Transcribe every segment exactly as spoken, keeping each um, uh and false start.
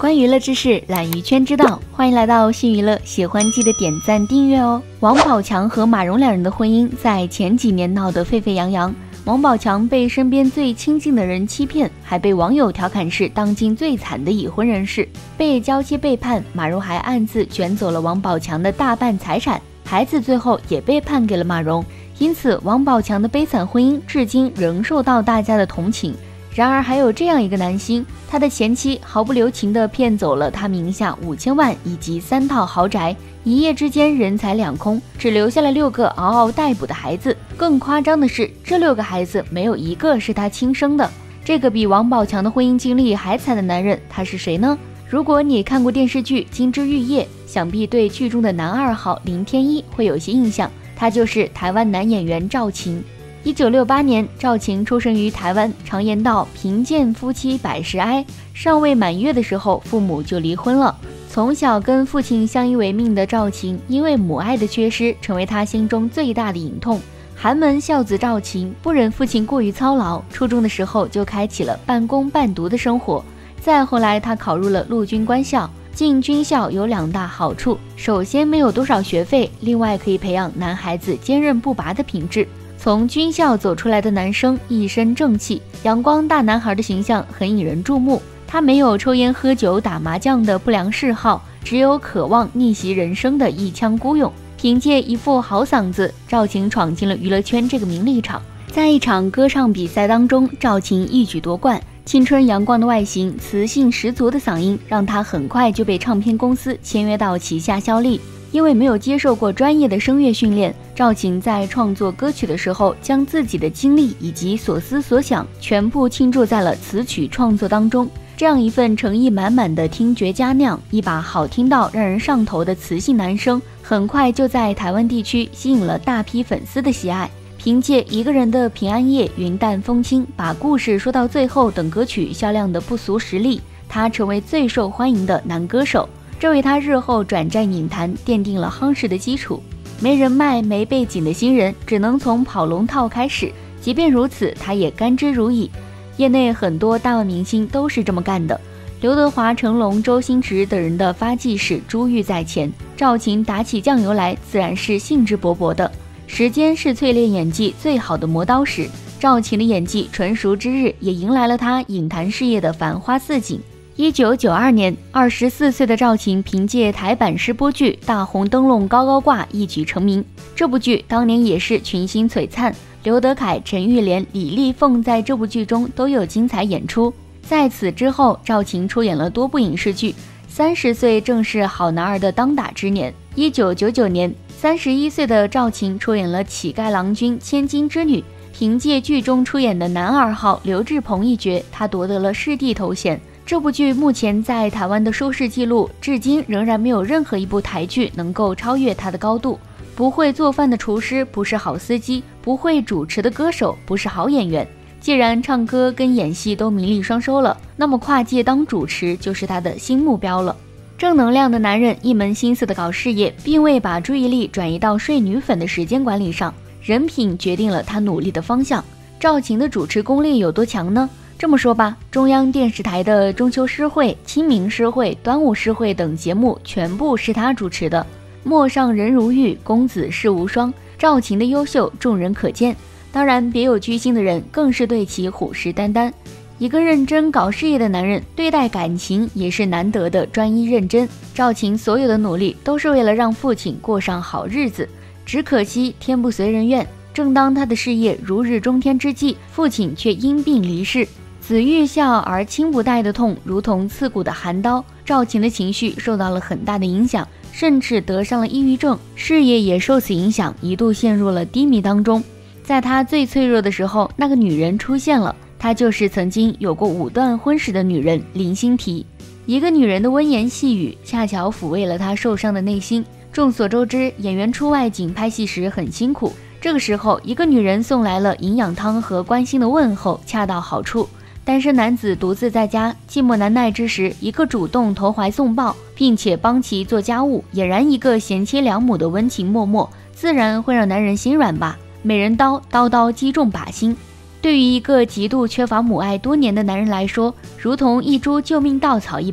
关娱乐知识，懒鱼圈知道，欢迎来到新娱乐，喜欢记得点赞订阅哦。王宝强和马蓉两人的婚姻在前几年闹得沸沸扬扬，王宝强被身边最亲近的人欺骗，还被网友调侃是当今最惨的已婚人士。被娇妻背叛，马蓉还暗自卷走了王宝强的大半财产，孩子最后也被判给了马蓉。因此，王宝强的悲惨婚姻至今仍受到大家的同情。然而，还有这样一个男星，他的前妻毫不留情地骗走了他名下五千万以及三套豪宅，一夜之间人财两空，只留下了六个嗷嗷待哺的孩子。更夸张的是，这六个孩子没有一个是他亲生的。这个比王宝强的婚姻经历还惨的男人，他是谁呢？如果你看过电视剧《金枝玉叶》，想必对剧中的男二号林天一会有些印象，他就是台湾男演员赵晴。一九六八年，赵晴出生于台湾。常言道，贫贱夫妻百事哀。尚未满月的时候，父母就离婚了。从小跟父亲相依为命的赵晴，因为母爱的缺失，成为他心中最大的隐痛。寒门孝子赵晴不忍父亲过于操劳，初中的时候就开启了半工半读的生活。再后来，他考入了陆军官校。进军校有两大好处，首先没有多少学费，另外可以培养男孩子坚韧不拔的品质。从军校走出来的男生一身正气，阳光大男孩的形象很引人注目。他没有抽烟喝酒打麻将的不良嗜好，只有渴望逆袭人生的一腔孤勇。凭借一副好嗓子，赵晴闯进了娱乐圈这个名利场。在一场歌唱比赛当中，赵晴一举夺冠。青春阳光的外形，磁性十足的嗓音，让她很快就被唱片公司签约到旗下效力。因为没有接受过专业的声乐训练，赵晴在创作歌曲的时候，将自己的经历以及所思所想全部倾注在了词曲创作当中。这样一份诚意满满的听觉佳酿，一把好听到让人上头的磁性男声，很快就在台湾地区吸引了大批粉丝的喜爱。凭借一个人的平安夜、云淡风轻、把故事说到最后等歌曲销量的不俗实力，他成为最受欢迎的男歌手。这为他日后转战影坛奠定了夯实的基础。没人脉没背景的新人只能从跑龙套开始，即便如此，他也甘之如饴。业内很多大腕明星都是这么干的。刘德华、成龙、周星驰等人的发迹史珠玉在前，赵晴打起酱油来自然是兴致勃勃的。时间是淬炼演技最好的磨刀石，赵晴的演技纯熟之日，也迎来了他影坛事业的繁花似锦。一九九二年，二十四岁的赵晴凭借台版试播剧《大红灯笼高高挂》一举成名。这部剧当年也是群星璀璨，刘德凯、陈玉莲、李丽凤在这部剧中都有精彩演出。在此之后，赵晴出演了多部影视剧，三十岁正是好男儿的当打之年。一九九九年，三十一岁的赵晴出演了《乞丐郎君千金之女》，凭借剧中出演的男二号刘志鹏一角，他夺得了视帝头衔。这部剧目前在台湾的收视记录，至今仍然没有任何一部台剧能够超越它的高度。不会做饭的厨师不是好司机，不会主持的歌手不是好演员。既然唱歌跟演戏都名利双收了，那么跨界当主持就是他的新目标了。正能量的男人一门心思的搞事业，并未把注意力转移到睡女粉的时间管理上，人品决定了他努力的方向。赵晴的主持功力有多强呢？这么说吧，中央电视台的中秋诗会、清明诗会、端午诗会等节目全部是他主持的。陌上人如玉，公子世无双。赵晴的优秀，众人可见。当然，别有居心的人更是对其虎视眈眈。一个认真搞事业的男人，对待感情也是难得的专一认真。赵晴所有的努力都是为了让父亲过上好日子，只可惜天不随人愿。正当他的事业如日中天之际，父亲却因病离世。子欲孝而亲不待的痛，如同刺骨的寒刀。赵晴的情绪受到了很大的影响，甚至得上了抑郁症，事业也受此影响，一度陷入了低迷当中。在他最脆弱的时候，那个女人出现了，她就是曾经有过五段婚史的女人林心缇。一个女人的温言细语，恰巧抚慰了他受伤的内心。众所周知，演员出外景拍戏时很辛苦，这个时候一个女人送来了营养汤和关心的问候，恰到好处。单身男子独自在家寂寞难耐之时，一个主动投怀送抱并且帮其做家务，俨然一个贤妻良母的温情脉脉，自然会让男人心软吧。美人刀，刀刀击中靶心。对于一个极度缺乏母爱多年的男人来说，如同一株救命稻草一般，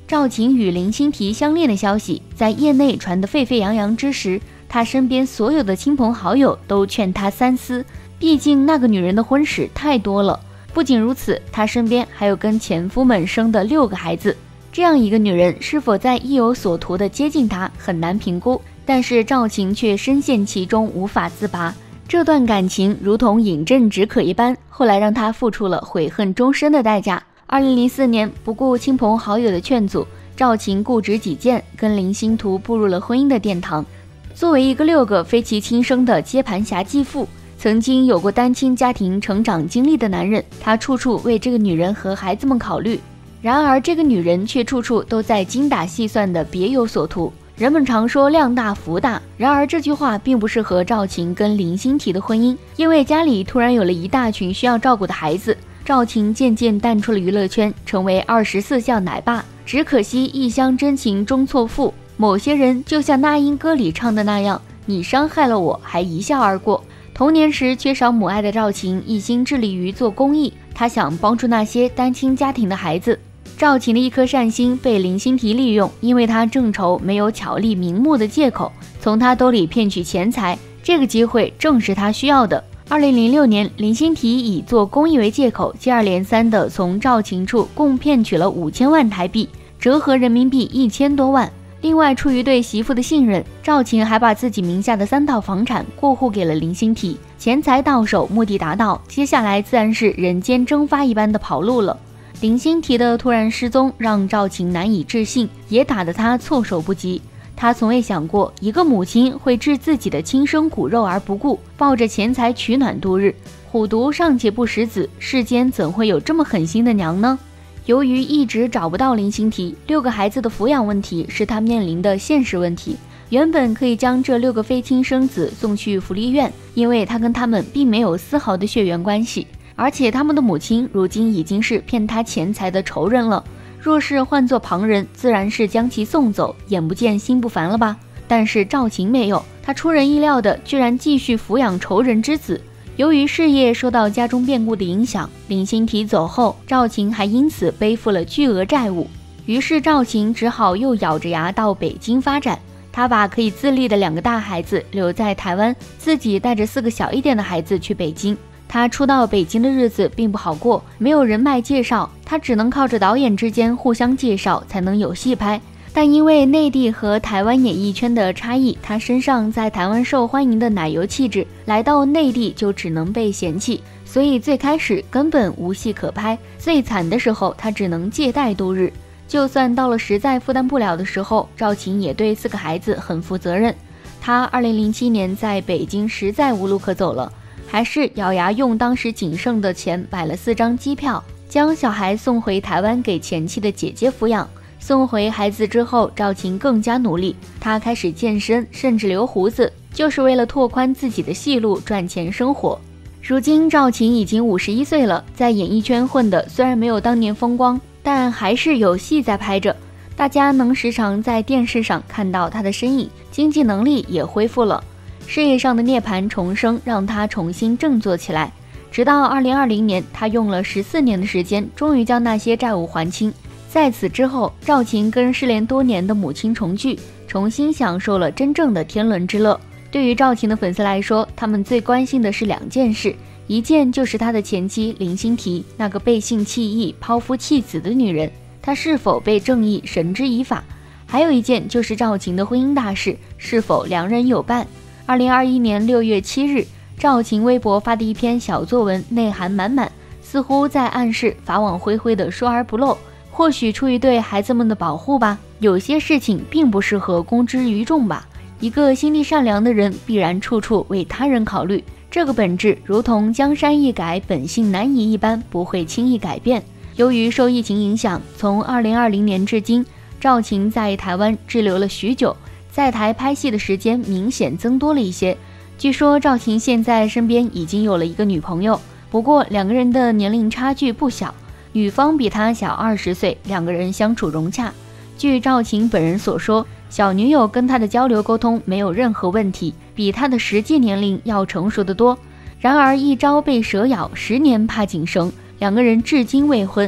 赵晴与林心提相恋的消息在业内传得沸沸扬扬之时，他身边所有的亲朋好友都劝他三思，毕竟那个女人的婚史太多了。不仅如此，他身边还有跟前夫们生的六个孩子，这样一个女人是否在意有所图的接近他很难评估，但是赵晴却深陷其中无法自拔。这段感情如同饮鸩止渴一般，后来让他付出了悔恨终身的代价。二零零四年，不顾亲朋好友的劝阻，赵晴固执己见，跟林心图步入了婚姻的殿堂。作为一个六个非其亲生的接盘侠继父，曾经有过单亲家庭成长经历的男人，他处处为这个女人和孩子们考虑。然而这个女人却处处都在精打细算的别有所图。人们常说量大福大，然而这句话并不适合赵晴跟林心提的婚姻，因为家里突然有了一大群需要照顾的孩子。赵晴渐渐淡出了娱乐圈，成为二十四孝奶爸。只可惜一厢真情终错付，某些人就像那英歌里唱的那样，你伤害了我，还一笑而过。童年时缺少母爱的赵晴一心致力于做公益，她想帮助那些单亲家庭的孩子。赵晴的一颗善心被林心提利用，因为她正愁没有巧立名目的借口，从她兜里骗取钱财，这个机会正是她需要的。二零零六年，林心提以做公益为借口，接二连三地从赵晴处共骗取了五千万台币，折合人民币一千多万。另外，出于对媳妇的信任，赵晴还把自己名下的三套房产过户给了林心提。钱财到手，目的达到，接下来自然是人间蒸发一般的跑路了。林心提的突然失踪让赵晴难以置信，也打得她措手不及。她从未想过一个母亲会置自己的亲生骨肉而不顾，抱着钱财取暖度日。虎毒尚且不食子，世间怎会有这么狠心的娘呢？由于一直找不到林心提，六个孩子的抚养问题是她面临的现实问题。原本可以将这六个非亲生子送去福利院，因为她跟他们并没有丝毫的血缘关系，而且他们的母亲如今已经是骗她钱财的仇人了。若是换作旁人，自然是将其送走，眼不见心不烦了吧？但是赵晴没有，她出人意料的居然继续抚养仇人之子。由于事业受到家中变故的影响，林心提走后，赵晴还因此背负了巨额债务。于是赵晴只好又咬着牙到北京发展。她把可以自立的两个大孩子留在台湾，自己带着四个小一点的孩子去北京。他初到北京的日子并不好过，没有人脉介绍，他只能靠着导演之间互相介绍才能有戏拍。但因为内地和台湾演艺圈的差异，他身上在台湾受欢迎的奶油气质，来到内地就只能被嫌弃，所以最开始根本无戏可拍。最惨的时候，他只能借贷度日。就算到了实在负担不了的时候，赵晴也对四个孩子很负责任。他二零零七年在北京实在无路可走了，还是咬牙用当时仅剩的钱买了四张机票，将小孩送回台湾给前妻的姐姐抚养。送回孩子之后，赵晴更加努力，她开始健身，甚至留胡子，就是为了拓宽自己的戏路，赚钱生活。如今赵晴已经五十一岁了，在演艺圈混的虽然没有当年风光，但还是有戏在拍着，大家能时常在电视上看到她的身影，经济能力也恢复了。事业上的涅槃重生让他重新振作起来，直到二零二零年，他用了十四年的时间，终于将那些债务还清。在此之后，赵晴跟失联多年的母亲重聚，重新享受了真正的天伦之乐。对于赵晴的粉丝来说，他们最关心的是两件事，一件就是他的前妻林心提，那个背信弃义、抛夫弃子的女人，她是否被正义绳之以法；还有一件就是赵晴的婚姻大事，是否良人有伴。二零二一年六月七日，赵晴微博发的一篇小作文，内涵满满，似乎在暗示法网恢恢的说而不漏。或许出于对孩子们的保护吧，有些事情并不适合公之于众吧。一个心地善良的人，必然处处为他人考虑，这个本质如同江山易改，本性难移一般，不会轻易改变。由于受疫情影响，从二零二零年至今，赵晴在台湾滞留了许久，在台拍戏的时间明显增多了一些。据说赵晴现在身边已经有了一个女朋友，不过两个人的年龄差距不小，女方比她小二十岁，两个人相处融洽。据赵晴本人所说，小女友跟她的交流沟通没有任何问题，比她的实际年龄要成熟得多。然而一朝被蛇咬，十年怕井绳，两个人至今未婚。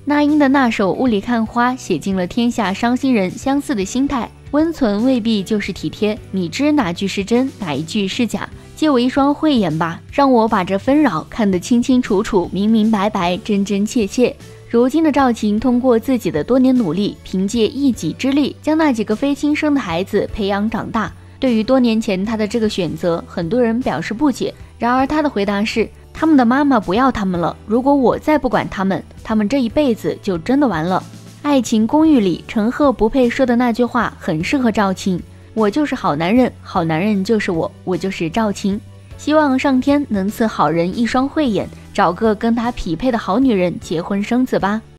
那英的那首《雾里看花》写尽了天下伤心人相似的心态，温存未必就是体贴，你知哪句是真，哪一句是假？借我一双慧眼吧，让我把这纷扰看得清清楚楚、明明白白、真真切切。如今的赵晴通过自己的多年努力，凭借一己之力将那几个非亲生的孩子培养长大。对于多年前他的这个选择，很多人表示不解，然而他的回答是，他们的妈妈不要他们了，如果我再不管他们，他们这一辈子就真的完了。爱情公寓里陈赫不配说的那句话很适合赵晴，我就是好男人，好男人就是我，我就是赵晴。希望上天能赐好人一双慧眼，找个跟他匹配的好女人结婚生子吧。